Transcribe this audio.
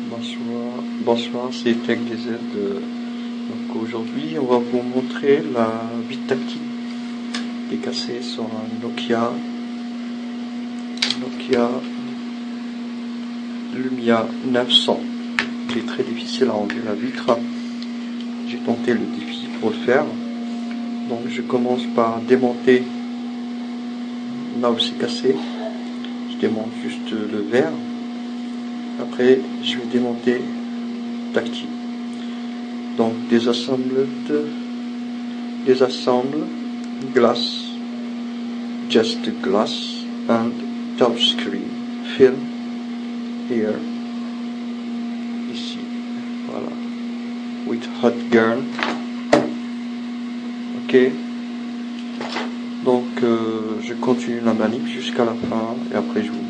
Bonsoir, c'est TechDZ. Donc aujourd'hui, on va vous montrer la vitre tactile qui est cassée sur un Nokia Lumia 900, qui est très difficile à enlever la vitre. J'ai tenté le défi pour le faire. Donc je commence par démonter là où c'est cassé. Je démonte juste le verre. Après, je vais démonter tactile. Donc, désassemble glass, just glass and touchscreen film here, ici, voilà, with hot gun. Ok. Donc, je continue la manip jusqu'à la fin et après je vous